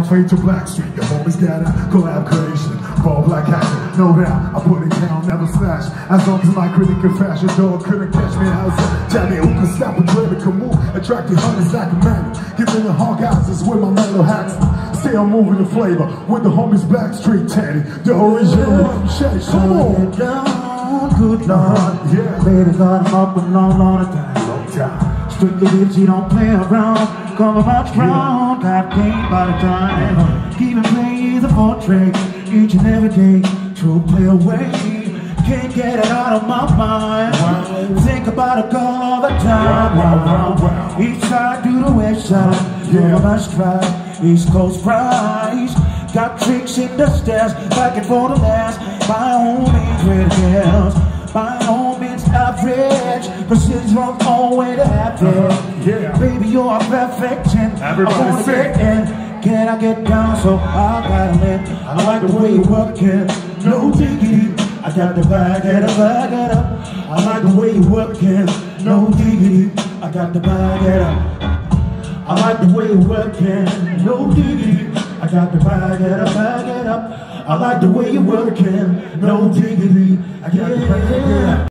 Fade to Black Street, your homies got a collab creation. Ball black action, no doubt, I put it down, never slash. As long as my critic can fashion, dog couldn't catch me out. Tell me who can stop a critical move, attracting hundreds like a man. Giving the hog houses with my mellow hats. Still moving the flavor with the homies Black Street Teddy, the original shake. Come on, down, good Lord. Yeah, baby got him up and on the time. Strictly if she don't play around. Come about strong, got game by the time. Keeping play is a portrait, each and every day. True play away, can't get it out of my mind. Think about a girl all the time. East side to the west side, yeah, my stride. East Coast prize, got tricks in the stairs, back and forth the last. By all means, pretty girls. By all means, average, precision wrong all way to average. Yeah. Baby, you're a perfect 10. Everybody sing. Can I get down so I gotta let? I like the way you working, no diggity. I got the bag it up. I like the way you working, no diggity. I got the bag it up. I like the way you working, no diggity. I got the bag it up. I like the way you working, no diggity. I got the bag it up.